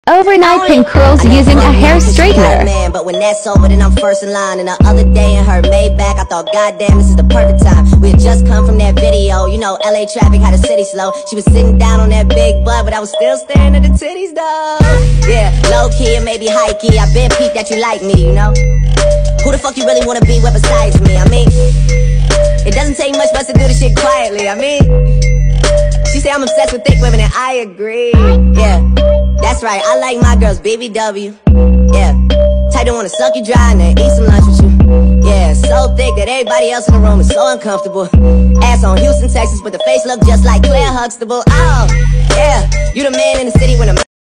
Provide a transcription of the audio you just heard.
Overnight pin curls using a hair straightener. Man, but when that's over, then I'm first in line. And the other day in her Maybach, I thought, goddamn, this is the perfect time. We had just come from that video, you know, LA traffic had the city slow. She was sitting down on that big butt, but I was still staring at the titties, though. Yeah, low key and maybe high key. I been peeped that you like me, you know. Who the fuck you really wanna be with besides me? I mean, it doesn't take much for us to do this shit quietly. I mean, she say I'm obsessed with thick women, and I agree. Yeah. That's right, I like my girls BBW. Yeah, type don't wanna suck you dry and then eat some lunch with you. Yeah, so thick that everybody else in the room is so uncomfortable. Ass on Houston, Texas, but the face look just like Claire Huxtable. Oh, yeah, you the man in the city when the